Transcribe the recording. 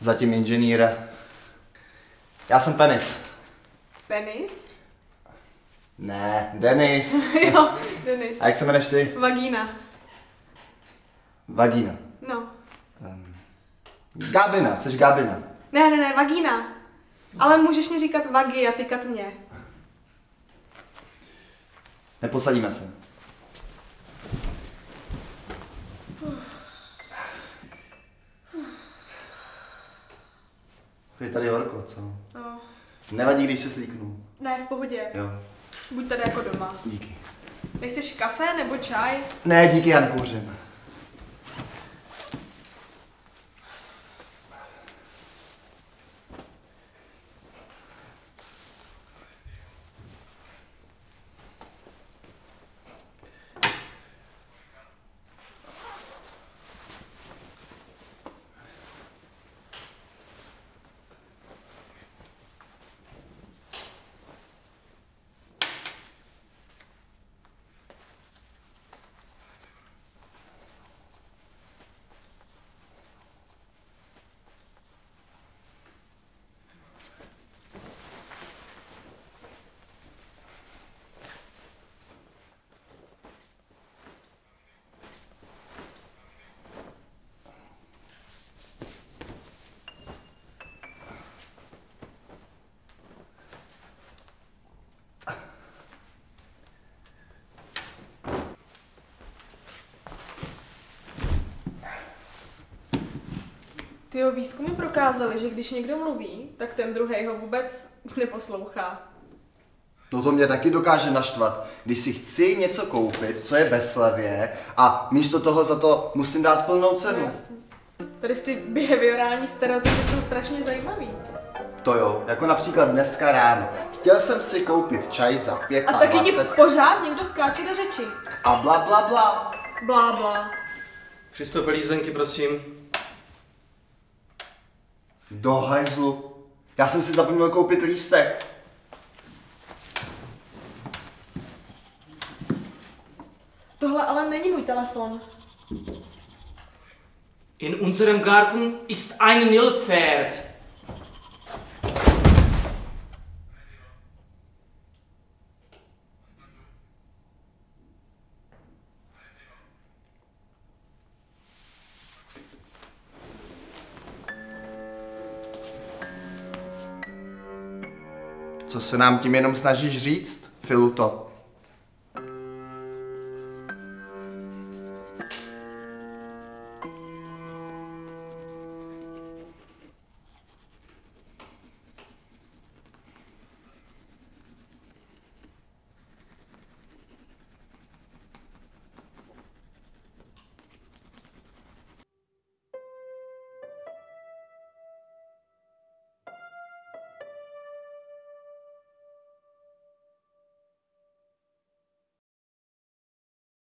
Zatím inženýra. Já jsem Penis. Penis? Ne, Denis. Jo, Denis. A jak se jmeneš ty? Vagína. Vagína. No. Gábina, jsi Gábina. Ne, vagína. Ale můžeš mi říkat vagi a tykat mě. Neposadíme se. Je tady horko, co? No. Nevadí, když se slíknu. Ne, v pohodě. Jo. Buď tady jako doma. Díky. Nechceš kafe nebo čaj? Ne, díky, já nekouřím. Tyjo, výzkumy prokázaly, že když někdo mluví, tak ten druhej ho vůbec neposlouchá. No to mě taky dokáže naštvat, když si chci něco koupit, co je ve slevě a místo toho za to musím dát plnou cenu. No, jasně. Tady ty behaviorální stereotypy jsou strašně zajímavý. To jo, jako například dneska ráno. Chtěl jsem si koupit čaj za 25. A taky ti pořád někdo skáče do řeči. A bla bla bla. Blá, blá. Přistoupili jízdenky, prosím. Do hajzlu. Já jsem si zapomněl koupit lístek. Tohle ale není můj telefon. In unserem Garten ist ein Nilpferd. Co se nám tím jenom snažíš říct, Filuto?